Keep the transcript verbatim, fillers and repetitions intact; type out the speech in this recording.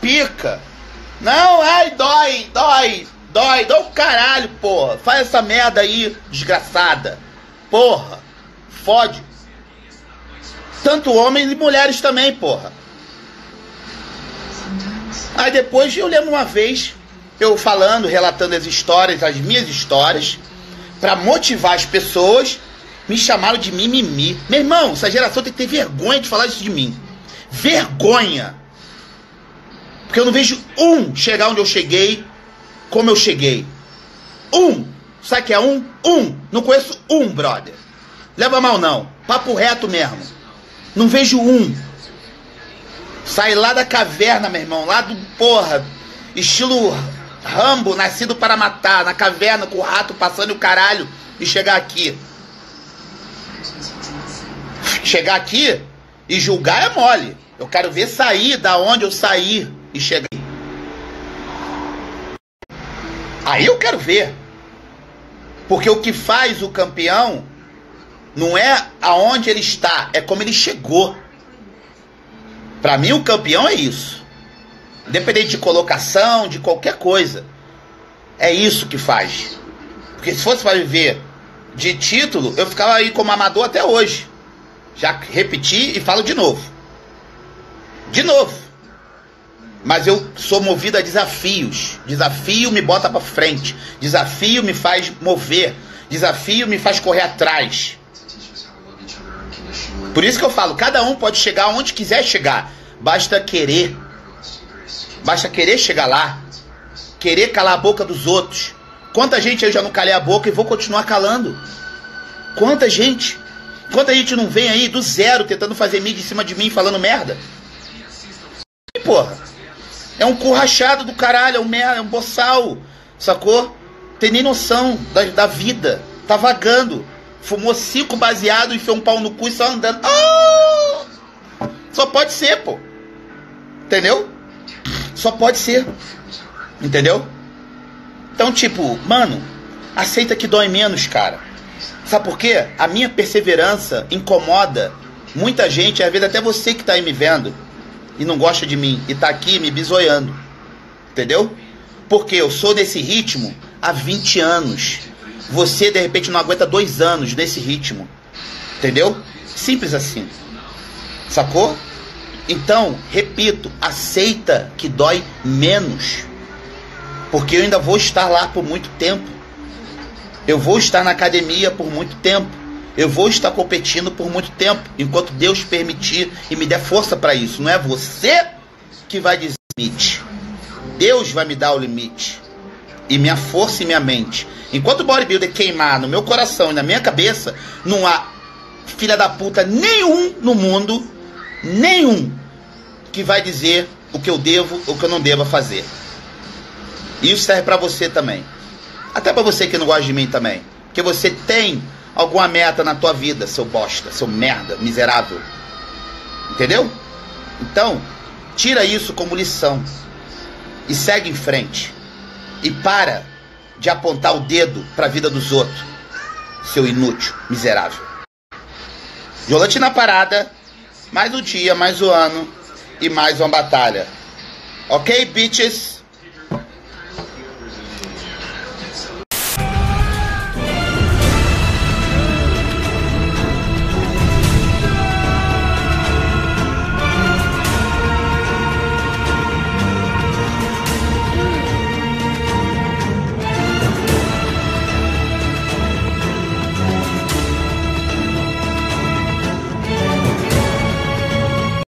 pica. Não, ai, dói, dói, dói, dói o caralho, porra. Faz essa merda aí, desgraçada. Porra, fode. Tanto homens e mulheres também, porra. Aí depois eu lembro uma vez, eu falando, relatando as histórias, as minhas histórias, pra motivar as pessoas, me chamaram de mimimi. Meu irmão, essa geração tem que ter vergonha de falar isso de mim. Vergonha. Porque eu não vejo um chegar onde eu cheguei, como eu cheguei. Um. Sabe o que é um? Um. Não conheço um, brother. Leva mal não. Papo reto mesmo. Não vejo um. Sai lá da caverna, meu irmão. Lá do, porra, estilo Rambo, nascido para matar. Na caverna com o rato passando o caralho. E chegar aqui. Chegar aqui e julgar é mole. Eu quero ver sair da onde eu saí e chegar. Aí eu quero ver. Porque o que faz o campeão não é aonde ele está, é como ele chegou. Pra mim o campeão é isso. Independente de colocação, de qualquer coisa. É isso que faz. Porque se fosse para viver de título, eu ficava aí como amador até hoje. Já repeti e falo de novo. De novo. Mas eu sou movido a desafios. Desafio me bota pra frente. Desafio me faz mover. Desafio me faz correr atrás. Por isso que eu falo, cada um pode chegar onde quiser chegar. Basta querer. Basta querer chegar lá. Querer calar a boca dos outros. Quanta gente eu já não calei a boca e vou continuar calando. Quanta gente. Quanta gente não vem aí do zero tentando fazer mídia em cima de mim falando merda. E porra. É um cu rachado do caralho, é um, merda, é um boçal. Sacou? Tem nem noção da, da vida. Tá vagando. Fumou cinco baseado, enfiou um pau no cu e só andando. Oh! Só pode ser, pô. Entendeu? Só pode ser. Entendeu? Então, tipo, mano, aceita que dói menos, cara. Sabe por quê? A minha perseverança incomoda muita gente, às vezes até você que tá aí me vendo e não gosta de mim e tá aqui me bisoiando. Entendeu? Porque eu sou desse ritmo há vinte anos. Você, de repente, não aguenta dois anos nesse ritmo. Entendeu? Simples assim. Sacou? Então, repito, aceita que dói menos. Porque eu ainda vou estar lá por muito tempo. Eu vou estar na academia por muito tempo. Eu vou estar competindo por muito tempo. Enquanto Deus permitir e me der força para isso. Não é você que vai dizer o limite. Deus vai me dar o limite. E minha força e minha mente. Enquanto o bodybuilder queimar no meu coração e na minha cabeça, não há filha da puta nenhum no mundo, nenhum, que vai dizer o que eu devo ou o que eu não devo fazer. Isso serve pra você também. Até pra você que não gosta de mim também. Porque você tem alguma meta na tua vida, seu bosta, seu merda, miserável. Entendeu? Então, tira isso como lição. E segue em frente. E para de apontar o dedo pra vida dos outros. Seu inútil, miserável. Jolante na parada. Mais um dia, mais um ano. E mais uma batalha. Ok, bitches?